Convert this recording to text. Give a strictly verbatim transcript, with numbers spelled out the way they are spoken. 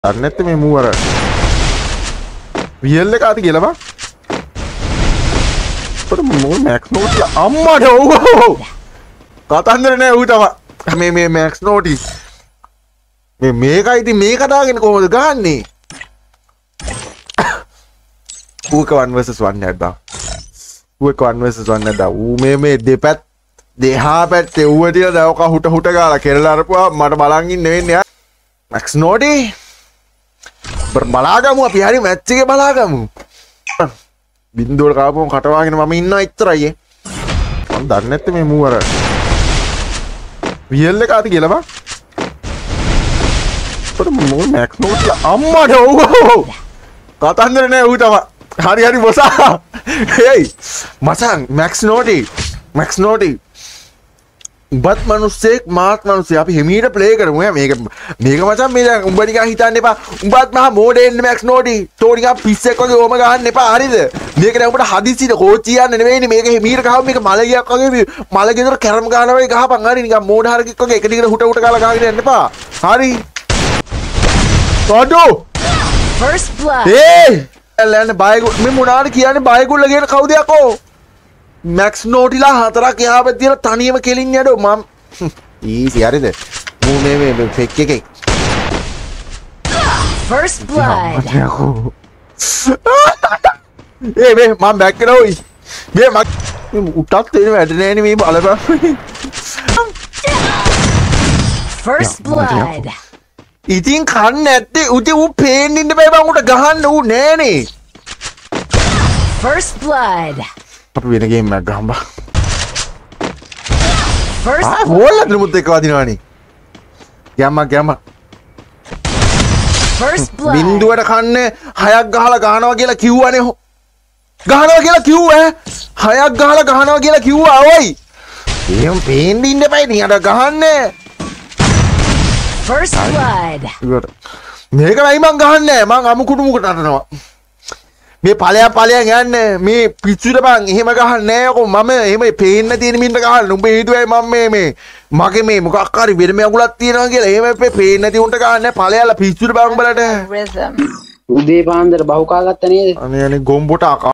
අර නැත්te මේ මූ අර රියල් එක අත කියලා බා පොර මූ මැක්ස් නෝටි අම්මට ඔව් කතන්දර නෑ ඌ තමයි මේ මේ මැක්ස් නෝටි මේ මේකයි ඉතින් මේක දාගෙන කොහොමද ගහන්නේ ඌක one versus one නැද්දා ඌක one versus one නැද්දා ඌ මේ මේ දෙපැත් දෙහා පැත්තේ ඌව තියලා දැවක හුට හුට ගාලා කෙරලා අරපුවා මට බලන් ඉන්න වෙන්නේ යා මැක්ස් නෝටි බලාගමු අපි හරි මැච් එකේ බලාගමු බින්දුවල කාපුවම කටවාගෙන මම ඉන්නවා එච්චරයි ඒ මම දන්නේ නැත්තේ මේ මූ අර රියල් එක අත කියලා බා පොර මූ මැක්ස් නෝටි අම්මට ඔව් කතන්දර නෑ ඌ තමයි හරි හරි බොසා හේයි මචං මැක්ස් නෝටි මැක්ස් නෝටි උඹත් මිනිස්සෙක් මාත් මිනිස්සෙක් අපි හිමීට ප්ලේ කරමු මේක මේක මචං මේ දැන් උඹ නිකන් හිතන්න එපා උඹත් මහා මෝඩේ ඉන්න මැක්ස් නෝටි තෝ නිකන් පිස්සෙක් වගේ ඕම ගහන්න එපා හරිද මේක දැන් උඹට හදිසියට කෝච්චි යන්න නෙවෙයිනේ මේක හිමීට ගහම මේක මලගියක් වගේ මලගෙදර කැරම් ගහනවා වගේ ගහපන් හරි නිකන් මෝඩ හරකෙක් වගේ එක දිගට හුට හුට ගාලා ගහගෙන යන්න එපා හරි තෝඩු First blood ඒ එලන්න බයගු මේ මොනාට කියන්නේ බයගුල්ල කියන කවුද යකෝ මැක්ස් නෝටිලා හතරක් එහා පැත්තේ තියලා තනියම කෙලින් යඩෝ මම ඊසි හරිද මූ මේ මේ ෆෙක් එකේ First blood ඒ මේ මම බැක් කරා ඔයි මේ මම උටක් තේරෙන්නේ වැඩ නෑනේ මේ බලපන් First blood ඉතින් කන්න නැත්තේ උටි ඌ පේන්න ඉන්න බෑ බං උට ගහන්න ඌ නෑනේ First blood අපි වෙන ගේම් එකක් ගහමු බා First ආ බෝලත් මුත් එක්ක වදිනවනේ යම්මා යම්මා First blood බින්දුවට කන්නේ හයක් ගහලා ගහනවා කියලා කිව්වනේ ගහනවා කියලා කිව්වා හයක් ගහලා ගහනවා කියලා කිව්වා ඔයි එහෙම පේන්න ඉන්න බෑ නේ අර ගහන්නේ First blood මේක නයි මං ගහන්නේ මං අමු කුඩු මුකට අටනවා මේ ඵලයක් ඵලයක් යන්නේ මේ පිස්සුද බං එහෙම ගහන්නේ නෑ යකෝ මම එහෙම පේන්න තියෙන මින්ට ගහන්න උඹ හේතුවයි මම මේ මේ මගේ මේ මොකක් හරි වෙන මේ අගුලක් තියෙනවා කියලා එහෙම පේන්න නැති උන්ට ගහන්නේ ඵලයලා පිස්සුද බං උඹලට උදේ පාන්දර බහුකා ගත්ත නේද අනේ අනේ ගොම්බොට